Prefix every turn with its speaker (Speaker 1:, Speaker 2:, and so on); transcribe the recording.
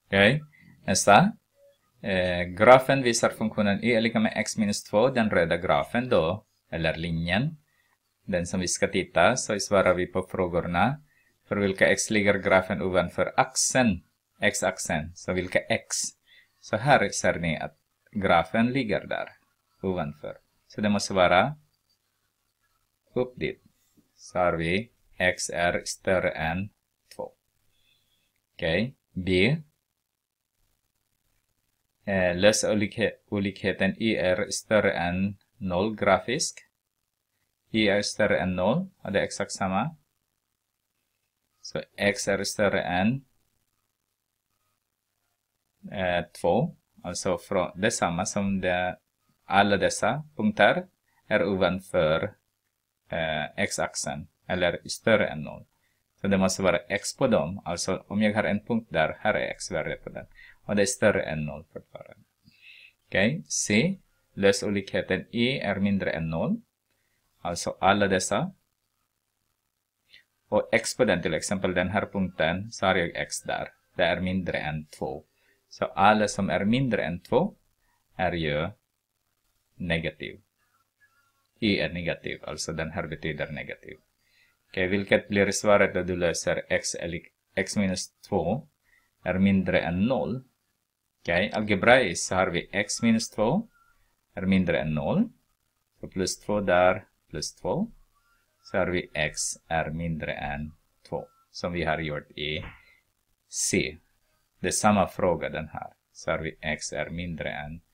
Speaker 1: Okej, nästa. Grafen visar funktionen y är lika med x minus 2, den röda grafen då, eller linjen. Den som vi ska titta, så svarar vi på frågorna. För vilka x ligger grafen ovanför axeln? X-axeln. Så vilka x? Så här ser ni att grafen ligger där ovanför. Så det måste vara upp dit. Så har vi x är större än 2. Okej. B. Lös olikheten y är större än 0 grafisk. Y är större än 0. Och det är exakt samma. Så x är större än 2. Alltså detsamma som alla dessa punkter är ovanför x-axeln. Eller större än 0. Så det måste vara x på dem. Alltså om jag har en punkt där, här är x-värde på den. Och det är större än 0 fortfarande. Okej, C. Lös olikheten y är mindre än 0. Alltså alla dessa. Och x på den, till exempel den här punkten, så har jag x där. Det är mindre än 2. Så alla som är mindre än 2 är ju negativ. Y är negativ, alltså den här betyder negativ. Okej, vilket blir svaret då du löser x minus 2 är mindre än 0. Okej, algebraiskt så har vi x minus 2 är mindre än 0. Så plus 2 där, plus 2. Så har vi x är mindre än 2. Som vi har gjort i C. Det är samma fråga den här. Så har vi x är mindre än